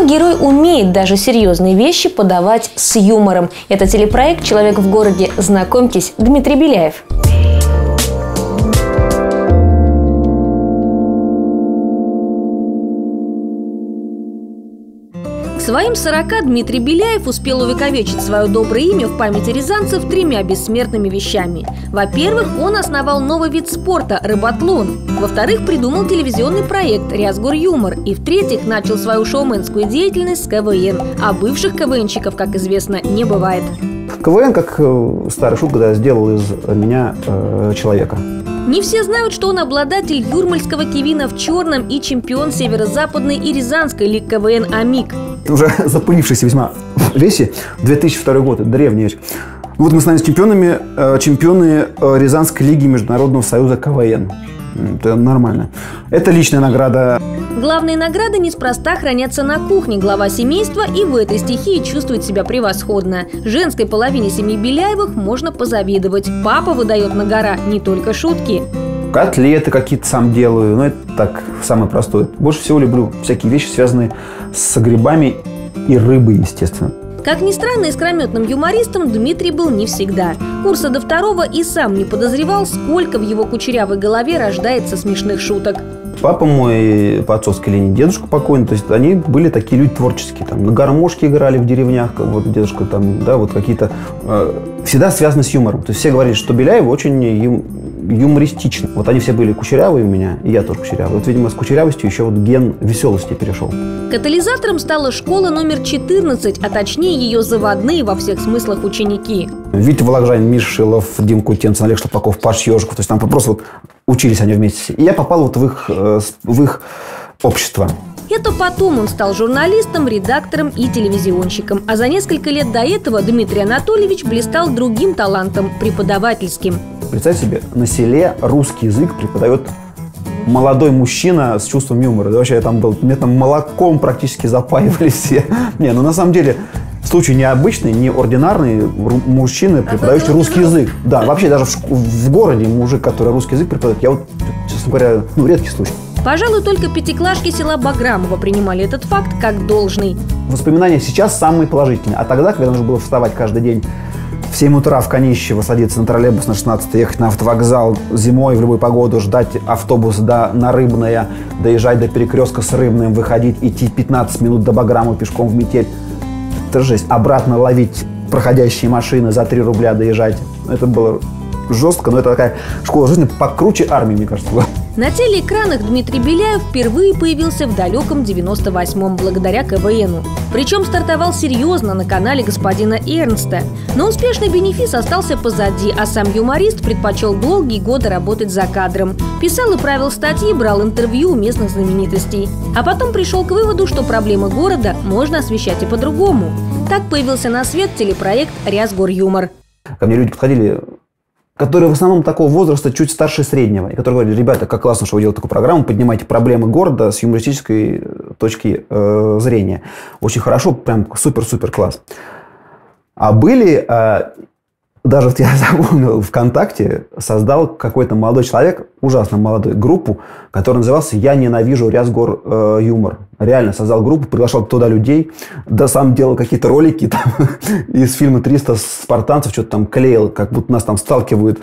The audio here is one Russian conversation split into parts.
герой умеет даже серьезные вещи подавать с юмором. Это телепроект «Человек в городе». Знакомьтесь, Дмитрий Беляев. К своим 40 Дмитрий Беляев успел увековечить свое доброе имя в памяти рязанцев тремя бессмертными вещами. Во-первых, он основал новый вид спорта – рыбатлон. Во-вторых, придумал телевизионный проект «Рязгор-юмор». И в-третьих, начал свою шоуменскую деятельность с КВН. А бывших КВНщиков, как известно, не бывает. КВН, как старый шутка, да, сделал из меня человека. Не все знают, что он обладатель юрмальского кивина в черном и чемпион северо-западной и рязанской лиг КВН «Амик». Уже запылившийся весьма весе, 2002 год, это древняя вещь. Вот мы становимся чемпионы Рязанской лиги Международного союза КВН. Это нормально. Это личная награда. Главные награды неспроста хранятся на кухне. Глава семейства и в этой стихии чувствует себя превосходно. Женской половине семьи Беляевых можно позавидовать. Папа выдает на гора не только шутки. Котлеты какие-то сам делаю, но это так, самое простое. Больше всего люблю всякие вещи, связанные с грибами и рыбой, естественно. Как ни странно, искрометным юмористом Дмитрий был не всегда. Курса до второго и сам не подозревал, сколько в его кучерявой голове рождается смешных шуток. Папа мой по отцовской линии, дедушка покойный, то есть они были такие люди творческие, там на гармошке играли в деревнях, вот дедушка там, да, вот какие-то всегда связаны с юмором. То есть все говорили, что Беляев очень юмористичный. Вот они все были кучерявые у меня, и я тоже кучерявый. Вот, видимо, с кучерявостью еще вот ген веселости перешел. Катализатором стала школа номер 14, а точнее ее заводные во всех смыслах ученики. Витя Вологжанин, Миша Шилов, Дим Кутенцев, Олег Шлопаков, Паш Ежиков. То есть там просто вот учились они вместе. И я попал вот в их общество. Это потом он стал журналистом, редактором и телевизионщиком. А за несколько лет до этого Дмитрий Анатольевич блистал другим талантом – преподавательским. Представьте себе, на селе русский язык преподает молодой мужчина с чувством юмора. Да, вообще я там был, мне там молоком практически запаивали все. Не, ну на самом деле случай необычный, неординарный. Мужчина, преподающий русский язык. Да, вообще даже в городе мужик, который русский язык преподает, я вот, честно говоря, редкий случай. Пожалуй, только пятиклашки села Баграмова принимали этот факт как должный. Воспоминания сейчас самые положительные. А тогда, когда нужно было вставать каждый день в 7 утра в Конищево, садиться на троллейбус на 16, ехать на автовокзал зимой в любую погоду, ждать автобус на Рыбное, доезжать до перекрестка с Рыбным, выходить, идти 15 минут до Баграмова пешком в метель. Это жесть. Обратно ловить проходящие машины, за 3 рубля доезжать. Это было жестко, но это такая школа жизни покруче армии, мне кажется, была. На телеэкранах Дмитрий Беляев впервые появился в далеком 98-м благодаря КВНу. Причем стартовал серьезно на канале господина Эрнста. Но успешный бенефис остался позади, а сам юморист предпочел долгие годы работать за кадром. Писал и правил статьи, брал интервью у местных знаменитостей. А потом пришел к выводу, что проблемы города можно освещать и по-другому. Так появился на свет телепроект «Рязгор-юмор». Ко мне люди подходили, которые в основном такого возраста, чуть старше среднего, и которые говорили: ребята, как классно, что вы делаете такую программу, поднимаете проблемы города с юмористической точки зрения. Очень хорошо, прям супер-супер класс. А были, даже вот я запомнил, ВКонтакте создал какой-то молодой человек, ужасно молодой, группу, которая называлась «Я ненавижу Рязгор-юмор». Реально создал группу, приглашал туда людей, да сам делал какие-то ролики там, из фильма «300 спартанцев», что-то там клеил, как будто нас там сталкивают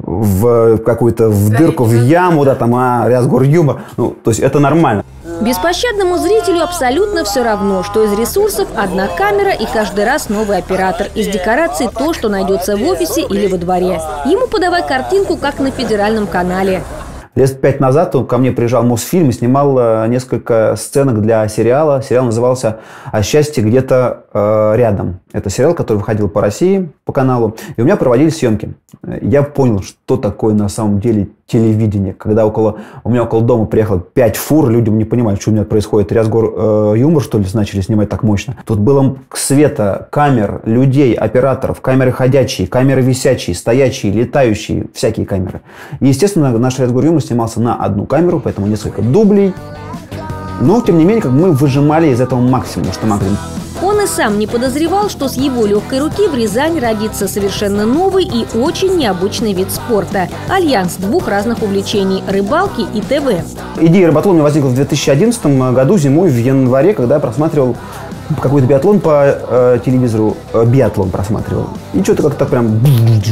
в какую-то дырку, в яму, да, там, Рязгор-юмор. Ну, то есть это нормально. Беспощадному зрителю абсолютно все равно, что из ресурсов одна камера и каждый раз новый оператор. Из декораций то, что найдется в офисе или во дворе. Ему подавай картинку, как на федеральном канале. Лет 5 назад ко мне приезжал Мосфильм и снимал несколько сценок для сериала. Сериал назывался «О счастье где-то рядом». Это сериал, который выходил по России, по каналу. И у меня проводили съемки. Я понял, что такое на самом деле телевидение. Когда у меня около дома приехало 5 фур, люди не понимают, что у меня происходит. Рязгор-юмор, что ли, начали снимать так мощно. Тут было света, камер, людей, операторов, камеры ходячие, камеры висячие, стоячие, летающие, всякие камеры. И, естественно, наш Рязгор-юмор снимался на одну камеру, поэтому несколько дублей. Но, тем не менее, мы выжимали из этого максимум, что максимум. Он и сам не подозревал, что с его легкой руки в Рязани родится совершенно новый и очень необычный вид спорта – альянс двух разных увлечений – рыбалки и ТВ. Идея рыбатлона возникла в 2011 году зимой, в январе, когда я просматривал какой-то биатлон по телевизору, биатлон просматривал. И что-то как-то прям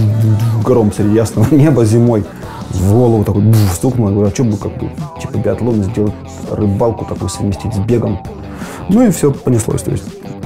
гром среди ясного неба зимой в голову такой стукнул. Я говорю, а что бы как бы типа биатлон сделать, рыбалку такую совместить с бегом. Ну и все понеслось. То есть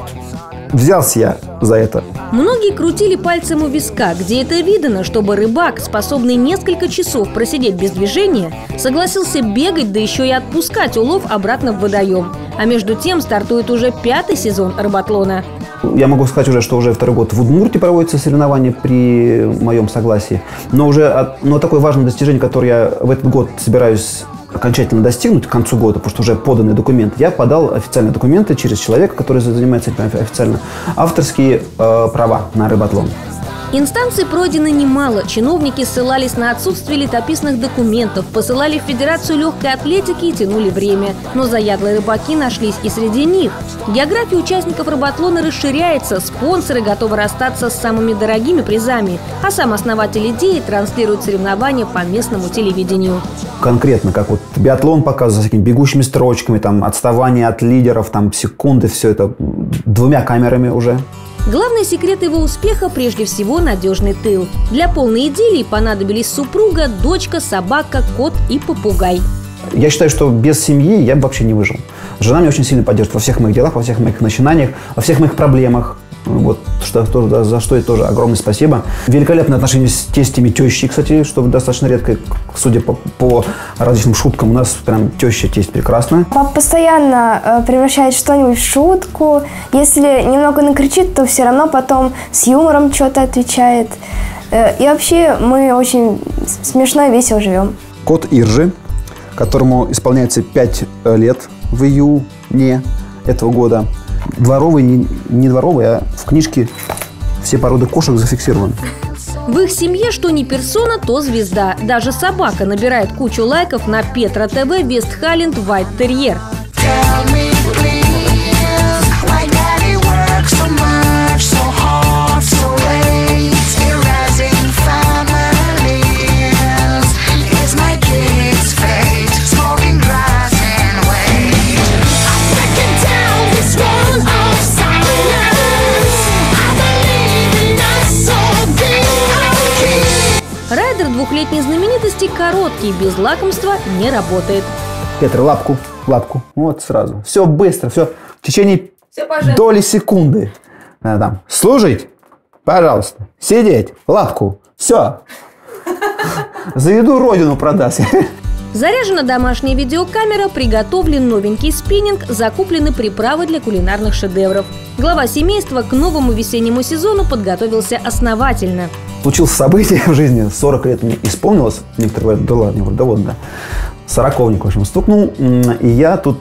взялся я за это. Многие крутили пальцем у виска, где это видно, чтобы рыбак, способный несколько часов просидеть без движения, согласился бегать, да еще и отпускать улов обратно в водоем. А между тем стартует уже 5-й сезон рыбатлона. Я могу сказать уже, что уже 2-й год в Удмуртии проводятся соревнования при моем согласии. Но такое важное достижение, которое я в этот год собираюсь окончательно достигнуть к концу года, потому что уже поданы документы, я подал официальные документы через человека, который занимается этим официально, авторские права на рыбатлон. Инстанций пройдено немало. Чиновники ссылались на отсутствие летописных документов, посылали в Федерацию легкой атлетики и тянули время. Но заядлые рыбаки нашлись и среди них. География участников рыбатлона расширяется, спонсоры готовы расстаться с самыми дорогими призами, а сам основатель идеи транслирует соревнования по местному телевидению. Конкретно, как вот биатлон показывает, с такими бегущими строчками, там, отставание от лидеров, там, секунды, все это 2 камерами уже. Главный секрет его успеха – прежде всего надежный тыл. Для полной идиллии понадобились супруга, дочка, собака, кот и попугай. Я считаю, что без семьи я бы вообще не выжил. Жена меня очень сильно поддерживает во всех моих делах, во всех моих начинаниях, во всех моих проблемах. Вот, за что ей тоже огромное спасибо. Великолепные отношения с тестями, тещей, кстати, что достаточно редко, судя по различным шуткам, у нас прям теща-тесть прекрасная. Папа постоянно превращает что-нибудь в шутку. Если немного накричит, то все равно потом с юмором что-то отвечает. И вообще мы очень смешно и весело живем. Кот Иржи, которому исполняется 5 лет в июне этого года. Дворовый, не дворовый, а в книжке все породы кошек зафиксированы. В их семье что ни персона, то звезда. Даже собака набирает кучу лайков на Петра ТВ Вестхаленд Вайт Терьер. Райдер двухлетней знаменитости короткий, без лакомства не работает. Петр, лапку. Вот сразу. Все быстро, все в течение доли секунды. Там, служить, пожалуйста, сидеть, лапку. Все. За еду родину продаст. Заряжена домашняя видеокамера, приготовлен новенький спиннинг, закуплены приправы для кулинарных шедевров. Глава семейства к новому весеннему сезону подготовился основательно. Случилось событие в жизни, 40 лет мне исполнилось. Некоторые говорят, да ладно, я говорю, да вот, да. 40-ник, в общем, стукнул. И я тут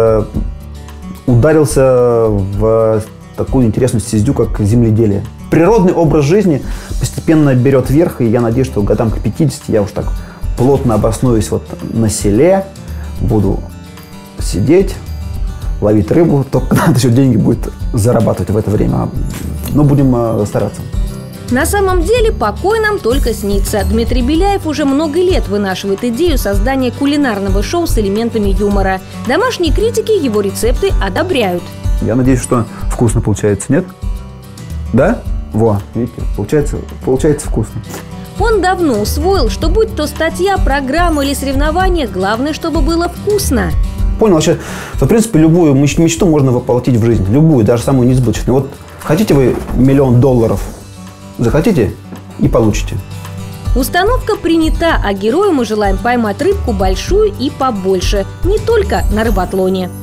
ударился в такую интересную стезю, как земледелие. Природный образ жизни постепенно берет верх, и я надеюсь, что годам к 50 я уж так плотно обоснуюсь вот на селе, буду сидеть, ловить рыбу, только надо еще деньги будет зарабатывать в это время. Но будем стараться. На самом деле покой нам только снится. Дмитрий Беляев уже много лет вынашивает идею создания кулинарного шоу с элементами юмора. Домашние критики его рецепты одобряют. Я надеюсь, что вкусно получается, нет? Да? Во, видите, получается вкусно. Он давно усвоил, что будь то статья, программа или соревнование, главное, чтобы было вкусно. Понял вообще, что, в принципе, любую мечту можно воплотить в жизнь. Любую, даже самую несбыточную. Вот хотите вы $1 миллион, захотите и получите. Установка принята, а герою мы желаем поймать рыбку большую и побольше. Не только на рыбатлоне.